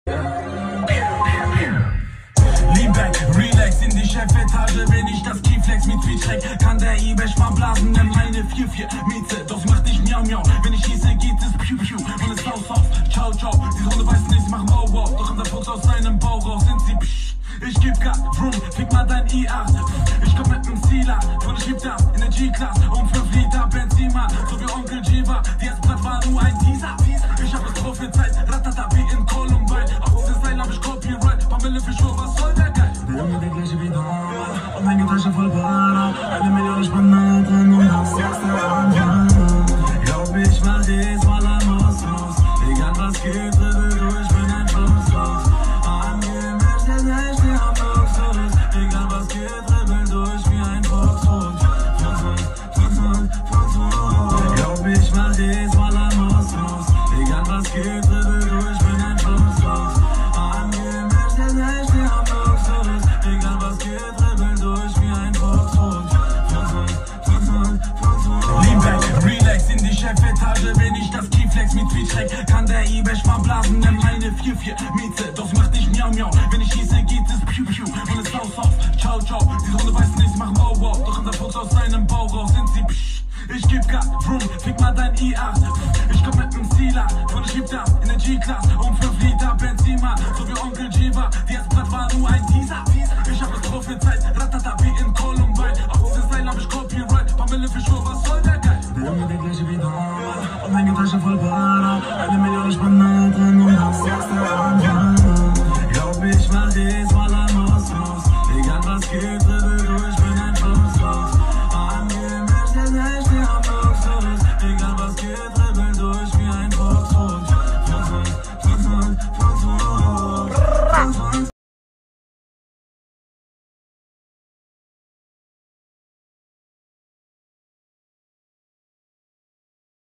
Leanback, relax in die Chefetage, wenn ich das Keyflex mit Tweetschreck, kann der Ibesch mal blasen, nimm meine 4-4 Miete, doch sie macht nicht miau miau, wenn ich hieße, geht es piu piu, und es Haus auf, ciao ciao, die Hunde weiß nichts, machen wow wow, doch unser Fuchs aus seinem Bau raus, sind sie psch, ich geb Gas, vroom, fick mal dein I8, ich komm mit nem Sealer, und ich geb das in der G-Class, 5 Liter Benzin, so wie Onkel Jiva, die erste Blatt war nur ein Teaser, ich hab es prophezeit, ratata wie in Columbine, auf dieses Seil hab ich Copyright, paar Mille für Schuhe, was soll der Geil? Der Junge, der gleiche wie da, und meine Tasche voll Para, 1 Million Spanner drin und das erste Anfang. Glaub ich, mach diesmal am Ausfluss, egal was geht, dribbel du, ich bin ein Fuchsfuchs. Angemischt, der Nächte am Luxus, egal was geht, dribbel durch wie ein Fuchsfuchs. Glaub ich, mach diesmal am Ausfluss, egal was geht, dribbel du, ich bin ein Fuchsfuchs. Angemischt, der Nächte am Luxus, egal was geht, dribbel durch wie ein Fuchsfuchs. Leanback, relax in die Chefetage, wenn ich das Keyflex mit Tweetschreck, kann der Ibesch mal blasen, nimm meine 4-4 Miete, doch sie macht nicht miau miau, wenn ich hieße, geht es piu piu, und es Haus auf, ciao ciao, die Hunde weiß nichts, machen wow wow, doch unser Fuchs aus seinem Bau raus, sind sie psch, ich geb Gas, vroom, fick mal dein I8, ich komm mit nem Sealer, und ich geb das in der G-Class, 5 Liter